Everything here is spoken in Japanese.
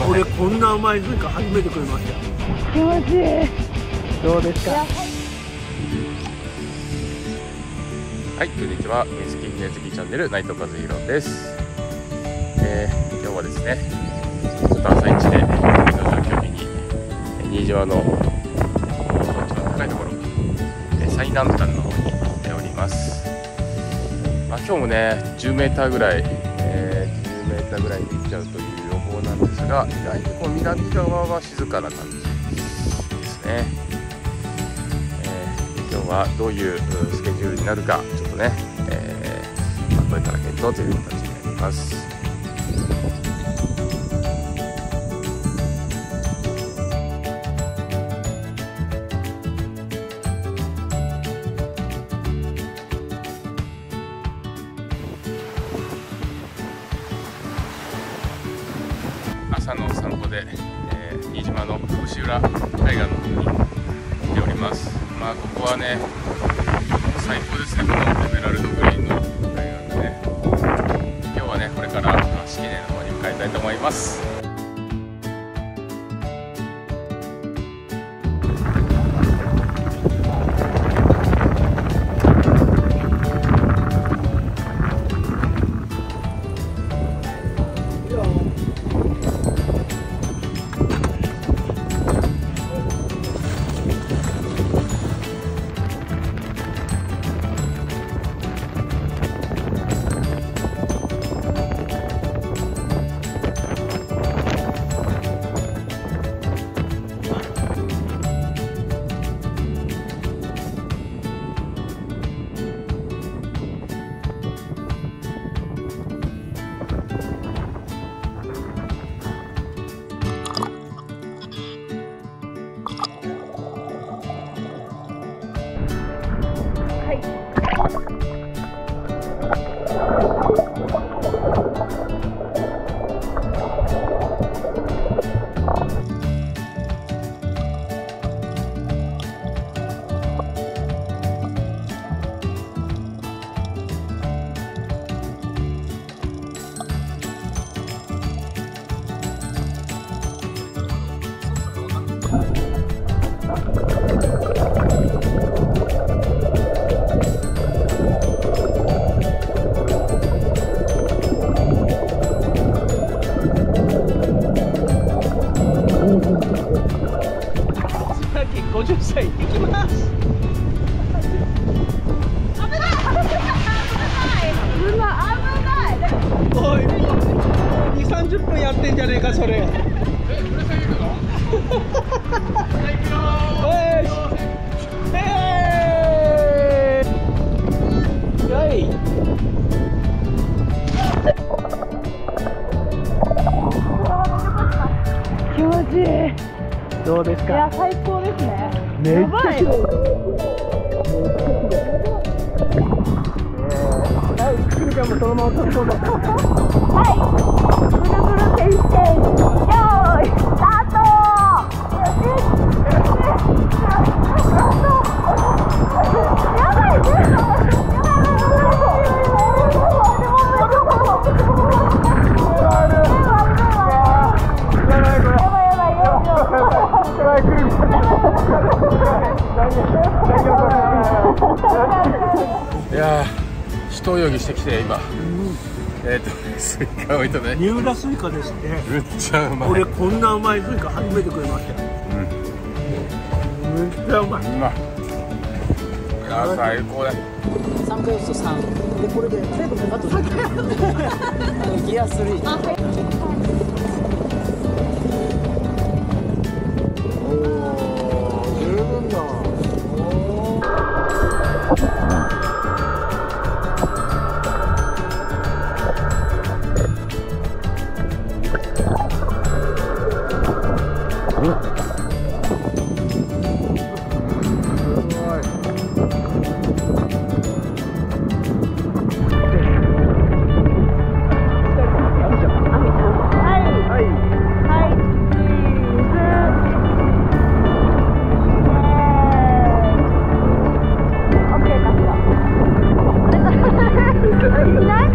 俺こんな甘いスイカ初めて食いましたよ。 気持ちいい。 どうですか。 はい、こんにちは。水木ひねつきチャンネル内藤和弘です。今日はですね、ちょっと朝一で状況日に新島の一番高いところ、最南端の方に行っております。今日もね、10メーターぐらい、10メーターぐらいに行っちゃうという予報なんですが、意外にこの南側は静かな感じですね。今日はどういうスケジュールになるか、ちょっとね、これから検討という形になります。朝の散歩で、新島の伏浦海岸の方に来ております。ここはね、最高ですね、このエメラルドグリーンの海岸でね。今日はね、これから式根の方に向かいたいと思います。 50歳行きます。 危ないおい、2、30分やってんじゃねえかそれ。 気持ちいい。 どうですか。 いや、最高ですね。 めっちゃ綺麗。はい、くるちゃんもそのまま飛び込んだ。 はい、ぐるぐる選手権、よーい、スタート。やばい、 いやー、一泳ぎしてきて今、スイカ置いとね、 三浦スイカですって。 めっちゃうまい。 俺こんなうまいスイカ初めて食いましたよ。めっちゃうまい。 いやー、最高だ。 3回押すと3で、これで最後あと3回ギア3。 十分だ。 何